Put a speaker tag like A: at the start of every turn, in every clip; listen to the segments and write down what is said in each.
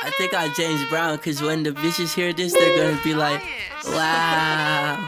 A: I think I'm James Brown, cause when the bitches hear this, they're gonna be like, wow.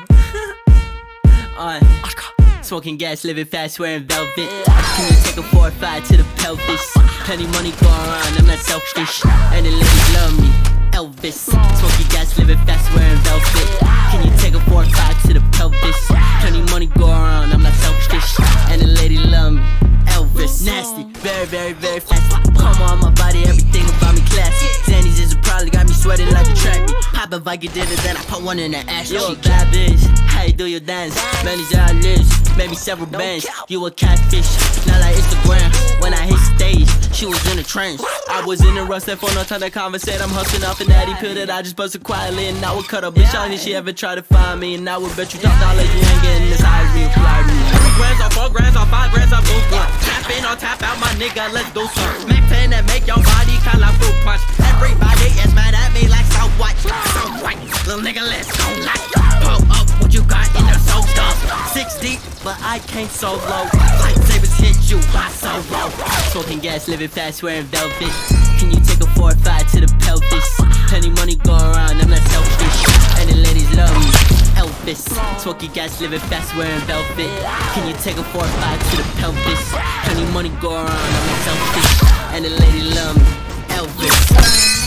A: Smoking gas, living fast, wearing velvet. Can you take a 4 or 5 to the pelvis? Plenty money going around, I'm not selfish. And the ladies love me, Elvis. Smoking gas, living fast, wearing velvet. Can you take a 4 or 5 to the pelvis? Plenty money going around, I'm not selfish. And the lady love me, Elvis. Nasty, very, very, very fast. Come on my body, everything about me classy. Zannies is a problem, got me sweating like a track meet. Pop a Viking dinner, then I put one in the ass. You a bad bitch, how you do your dance? Manage our lips, maybe several bands. You a catfish, not like Instagram. When I hit stage, she was in a trance. I was in a rush, that phone, no time to conversate. I'm hustling off an addy pill that I just busted quietly. And I would cut a bitch out if she ever try to find me. And I would bet you top dollars you ain't getting as high as me and fly me. 3 grands or 4 grands or 5 grands, I both one. Tap in or tap out, my nigga, let's do some. Smack pen that make your body kinda like fruit punch. Everybody is mad at me like so white. So white, little nigga, let's go like. Pull up what you got in the soap dump. 6 deep, but I can't so low. Lightsabers hit you, I so low. Smoking gas, living fast, wearing velvet. Can you take a 4 or 5 to the pelvis? Plenty money going around, I'm not selfish. And the ladies love me, Elvis. Smoking gas, living fast, wearing velvet. Can you take a 4 or 5 to the pelvis? Plenty money going around, I'm not selfish. And the lady love me, Elvis.